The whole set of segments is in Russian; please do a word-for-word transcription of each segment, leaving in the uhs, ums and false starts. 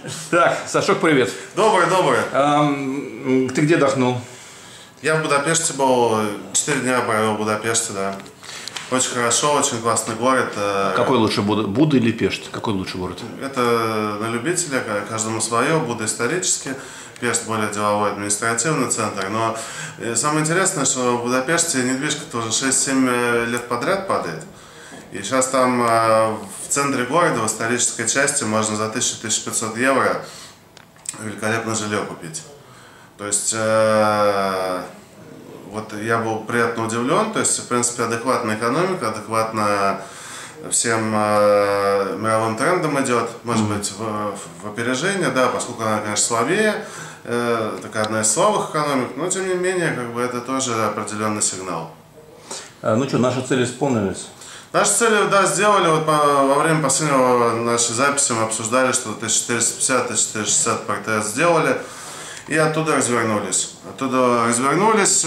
Так, Сашок, привет. Добрый, добрый. Эм, ты где отдохнул? Я в Будапеште был, четыре дня провел в Будапеште, да. Очень хорошо, очень классный город. Какой лучше, Буда, Буда или Пешт? Какой лучше город? Это на любителя, каждому свое. Буда исторически, Пешт более деловой административный центр. Но самое интересное, что в Будапеште недвижка уже шесть-семь лет подряд падает. И сейчас там в центре города, в исторической части, можно за тысячу — тысячу пятьсот евро великолепное жилье купить. То есть, э, вот я был приятно удивлен, то есть, в принципе, адекватная экономика, адекватно всем э, мировым трендам идет, может быть, в, в опережение, да, поскольку она, конечно, слабее, э, такая одна из слабых экономик, но, тем не менее, как бы это тоже определенный сигнал. А, ну что, наши цели исполнились? Наши цели, да, сделали. Вот по, во время последнего нашей записи мы обсуждали, что тысяча четыреста пятьдесят — тысяча четыреста шестьдесят по эр тэ эс сделали. И оттуда развернулись. Оттуда развернулись.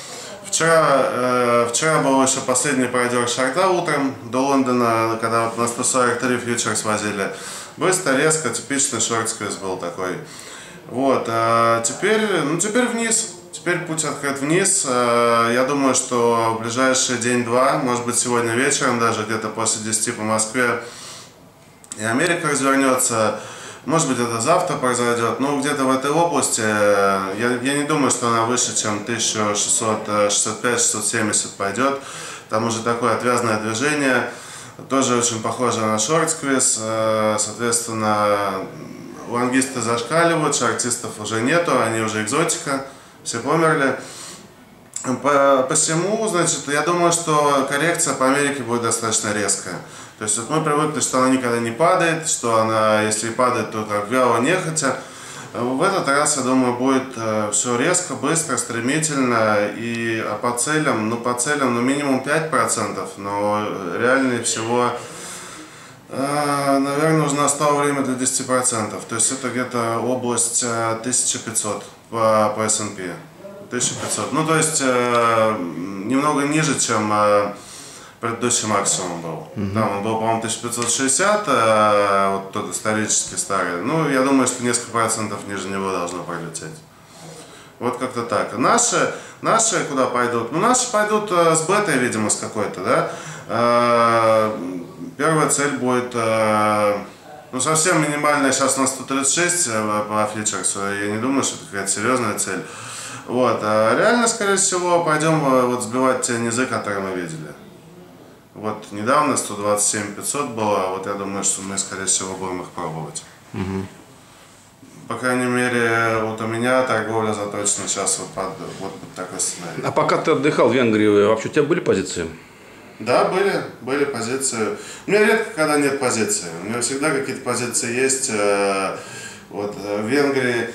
Вчера, вчера был еще последний продер шорта утром до Лондона, когда вот на сто сорок три фьючерс возили. Быстро, резко, типичный шорт-сквиз был такой. Вот. А теперь, ну, теперь вниз. Теперь путь открыт вниз. Я думаю, что в ближайший день-два, может быть сегодня вечером, даже где-то после десяти по Москве, и Америка развернется. Может быть это завтра произойдет, но где-то в этой области. Я, я не думаю, что она выше, чем тысяча шестьсот шестьдесят пять — шестьсот семьдесят пойдет. Там уже такое отвязное движение, тоже очень похоже на шорт-сквиз. Соответственно, лонгисты зашкаливают, шортистов уже нету, они уже экзотика. Все померли. По, посему, значит, я думаю, что коррекция по Америке будет достаточно резкая. То есть вот мы привыкли, что она никогда не падает, что она, если и падает, то как вяло, нехотя. В этот раз, я думаю, будет э, все резко, быстро, стремительно. И а по целям, ну по целям, ну минимум пять процентов, но реально всего, э, наверное, уже настало время для десяти процентов. То есть это где-то область э, тысяча пятьсот. По, по эс энд пи. тысяча пятьсот. Ну, то есть, э, немного ниже, чем э, предыдущий максимум был. Mm-hmm. Там он был, по-моему, тысяча пятьсот шестьдесят, э, вот тот исторически старый. Ну, я думаю, что несколько процентов ниже него должно пролететь. Вот как-то так. Наши, наши куда пойдут? Ну, наши пойдут э, с бетой, видимо, с какой-то, да. Э, первая цель будет... Э, Ну, совсем минимальная сейчас на сто тридцать шесть по фьючерсу, я не думаю, что это какая-то серьезная цель. Вот. А реально, скорее всего, пойдем вот сбивать те низы, которые мы видели. Вот недавно сто двадцать семь пятьсот было, вот я думаю, что мы, скорее всего, будем их пробовать. Угу. По крайней мере, вот у меня торговля заточена сейчас вот под, вот под такой сценарий. А пока ты отдыхал в Венгрии, вообще у тебя были позиции? Да, были, были позиции. У меня редко, когда нет позиции. У меня всегда какие-то позиции есть. Вот в Венгрии,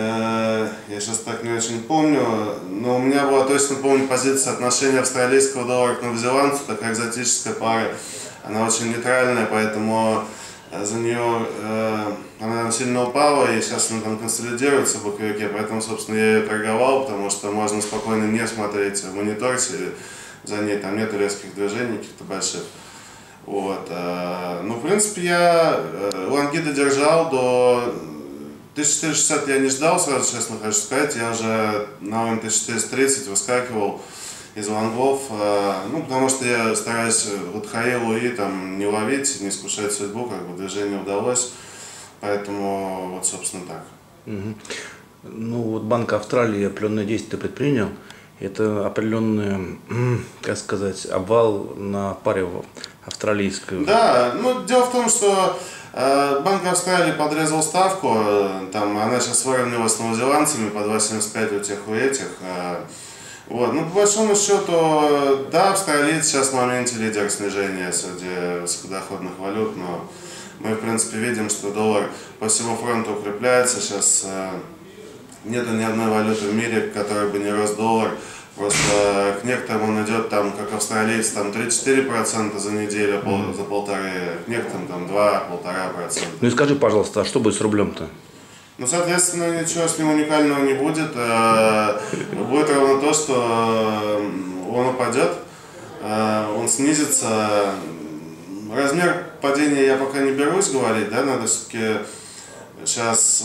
я сейчас так не очень помню, но у меня была точно, помню, позиция отношения австралийского доллара к новозеландцу, такая экзотическая пара. Она очень нейтральная, поэтому за нее она сильно упала, и сейчас она там консолидируется в боковике, поэтому, собственно, я ее торговал, потому что можно спокойно не смотреть в мониторсе. За ней там нету резких движений каких-то больших. Вот. Ну, в принципе, я лонги додержал до тысяча четыреста шестьдесят, я не ждал, сразу честно хочу сказать. Я уже на уровень тысяча четыреста тридцать выскакивал из лонгов, ну, потому что я стараюсь вот Хаилу и там не ловить, не искушать судьбу, как бы движение удалось. Поэтому вот, собственно, так. Угу. Ну, вот Банк Австралии определенные действия предпринял. Это определенный, как сказать, обвал на паре австралийской. Да, ну дело в том, что э, Банк Австралии подрезал ставку, э, там она сейчас выровнялась с новозеландцами по два семьдесят пять у тех у этих. Э, вот, ну по большому счету, да, австралиец сейчас в моменте лидер снижения среди высокодоходных валют, но мы в принципе видим, что доллар по всему фронту укрепляется сейчас. Э, Нету ни одной валюты в мире, к которой бы не рос доллар. Просто к некоторым он идет, там, как австралиец, там три-четыре процента за неделю, mm. за полторы, к некоторым там два-полтора процента. Ну и скажи, пожалуйста, а что будет с рублем-то? Ну, соответственно, ничего с ним уникального не будет. Будет ровно то, что он упадет, он снизится. Размер падения я пока не берусь говорить, да, надо все-таки сейчас,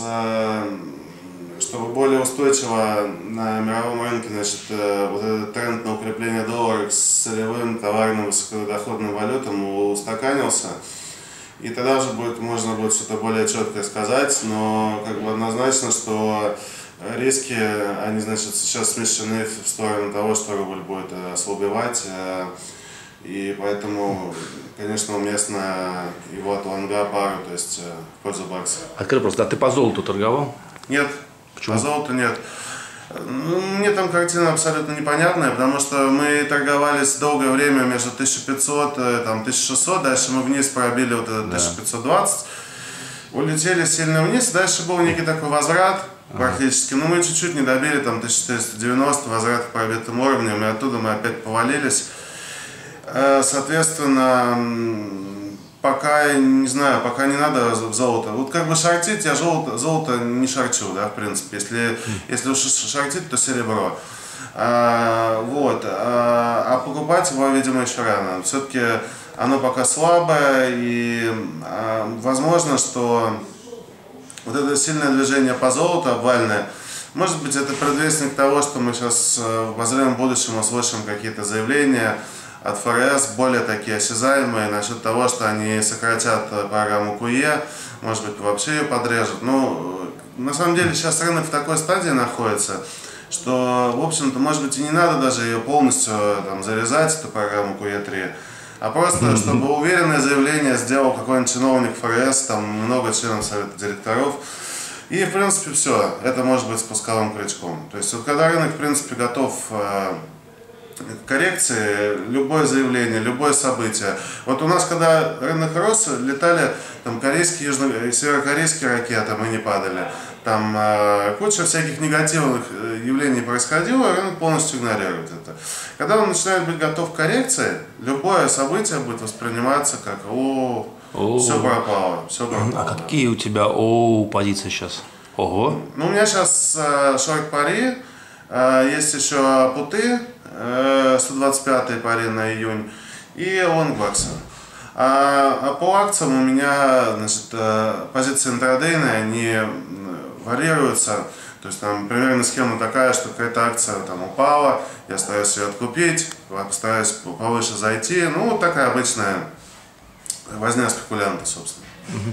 чтобы более устойчиво на мировом рынке, значит, вот этот тренд на укрепление доллара к сырьевым, товарным, высокодоходным валютам устаканился. И тогда уже будет, можно будет что-то более четкое сказать, но как бы однозначно, что риски, они, значит, сейчас смещены в сторону того, что рубль будет ослабевать, и поэтому, конечно, уместно его от лонга пару, то есть в пользу бакса. Открой просто, а ты по золоту торговал? Нет, почему? По золоту нет. Ну, мне там картина абсолютно непонятная, потому что мы торговались долгое время между тысяча пятьсот и тысяча шестьсот, дальше мы вниз пробили вот этот да. тысяча пятьсот двадцать, улетели сильно вниз, дальше был некий такой возврат практически, но мы чуть-чуть не добили, там тысяча четыреста девяносто, возврат к пробитым уровням, и оттуда мы опять повалились. Соответственно, пока, не знаю, пока не надо в золото. Вот как бы шортить, я золото, золото не шарчу, да, в принципе. Если, если уж шортить, то серебро. А, вот. А, а покупать его, видимо, еще рано. Все-таки оно пока слабое, и а, возможно, что вот это сильное движение по золоту, обвальное, может быть, это предвестник того, что мы сейчас в обозримом будущем услышим какие-то заявления от ФРС, более такие осязаемые, насчет того, что они сократят программу КУЕ, может быть, вообще ее подрежут. Ну, на самом деле, сейчас рынок в такой стадии находится, что, в общем-то, может быть, и не надо даже ее полностью там зарезать, эту программу КУЕ три, а просто, чтобы уверенное заявление сделал какой-нибудь чиновник ФРС, там много членов совета директоров, и, в принципе, все, это может быть спусковым крючком. То есть, вот когда рынок, в принципе, готов к коррекции, любое заявление, любое событие. Вот у нас, когда рынок рос, летали там корейские, южно, северокорейские ракеты, мы не падали. Там э, куча всяких негативных явлений происходило, рынок полностью игнорирует это. Когда он начинает быть готов к коррекции, любое событие будет восприниматься как о, о все пропало, все пропало. А какие у тебя о позиции сейчас? Ого. Ну, у меня сейчас э, шорт пари, э, есть еще путы, э, сто двадцать пятый пари на июнь и лонг бакса. А, а по акциям у меня, значит, э, позиции интрадейные, они варьируются. То есть там примерно схема такая, что какая-то акция там упала, я стараюсь ее откупить, постараюсь повыше зайти. Ну, вот такая обычная возня спекулянта, собственно.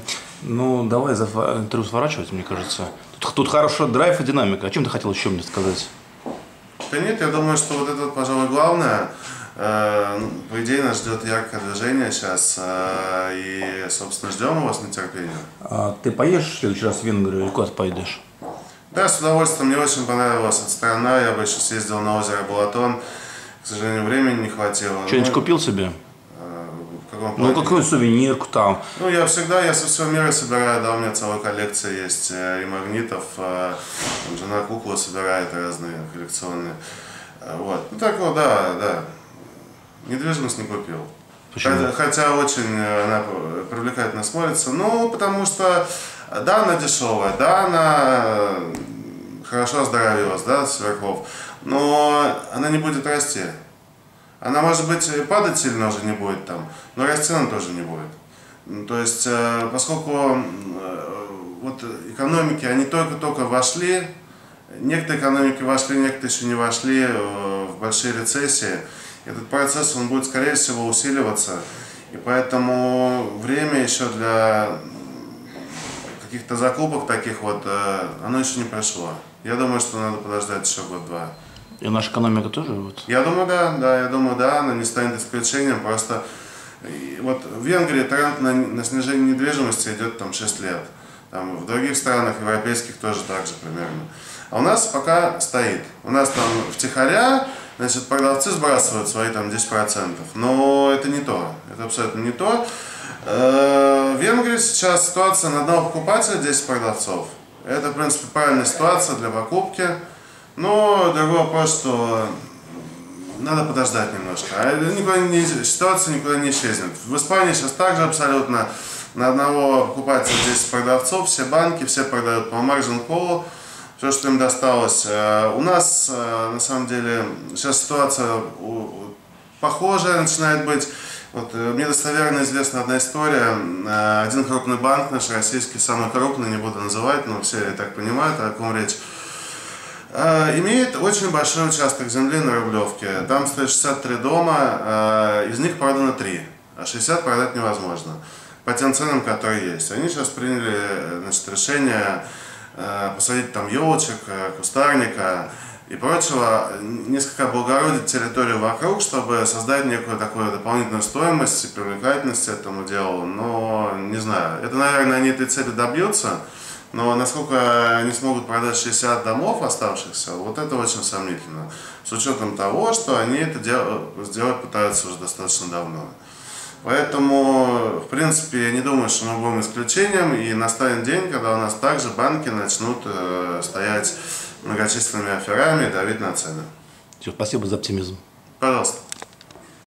Ну, давай интервью сворачивать, мне кажется. Тут, тут хороший драйв и динамика. О чем ты хотел еще мне сказать? Да нет, я думаю, что вот это, пожалуй, главное. Э, по идее, нас ждет яркое движение сейчас. Э, и, собственно, ждем его с нетерпением. А ты поедешь в следующий раз в Венгрию или куда ты поедешь? Да, с удовольствием. Мне очень понравилась эта страна. Я бы еще съездил на озеро Балатон. К сожалению, времени не хватило. Что-нибудь ну, купил себе? Э, в каком ну, какую сувенирку там? Ну, я всегда, я со всего мира собираю, да, у меня целая коллекция есть и магнитов. Э, жена куклы собирает разные коллекционные. Э, вот. Ну, так вот, да, да. Недвижимость не купил. Хотя, хотя очень она привлекательно смотрится. Ну, потому что, да, она дешевая, да, она хорошо оздоровилась, да, сверхов, но она не будет расти. Она, может быть, падать сильно уже не будет там, но расти она тоже не будет. То есть, поскольку вот экономики, они только-только вошли, некоторые экономики вошли, некоторые еще не вошли в большие рецессии, этот процесс, он будет, скорее всего, усиливаться, и поэтому время еще для каких-то закупок таких вот, оно еще не пришло. Я думаю, что надо подождать еще год-два. И наша экономика тоже? Вот. Я думаю, да, да, я думаю, да, она не станет исключением, просто вот в Венгрии тренд на, на снижение недвижимости идет там шесть лет, там, в других странах европейских тоже так же примерно. А у нас пока стоит. У нас там втихаря, значит, продавцы сбрасывают свои там десять процентов, но это не то, это абсолютно не то. В Венгрии сейчас ситуация на одного покупателя десять продавцов. Это, в принципе, правильная ситуация для покупки, но другой вопрос, что надо подождать немножко. А никуда не, ситуация никуда не исчезнет. В Испании сейчас также абсолютно на одного покупателя десять продавцов, все банки, все продают по margin call. Все, что им досталось. У нас, на самом деле, сейчас ситуация похожая начинает быть. Вот, мне достоверно известна одна история. Один крупный банк, наш российский, самый крупный, не буду называть, но все и так понимают, о ком речь, имеет очень большой участок земли на Рублевке. Там стоит шестьдесят три дома, из них продано три, а шестьдесят продать невозможно по тем ценам, которые есть. Они сейчас приняли, значит, решение посадить там елочек, кустарника и прочего, несколько облагородить территорию вокруг, чтобы создать некую такую дополнительную стоимость и привлекательность этому делу. Но не знаю, это, наверное, они этой цели добьются, но насколько они смогут продать шестьдесят домов оставшихся, вот это очень сомнительно. С учетом того, что они это сделать пытаются уже достаточно давно. Поэтому, в принципе, я не думаю, что мы будем исключением, и настанет день, когда у нас также банки начнут э, стоять многочисленными аферами и давить на цены. Все, спасибо за оптимизм. Пожалуйста.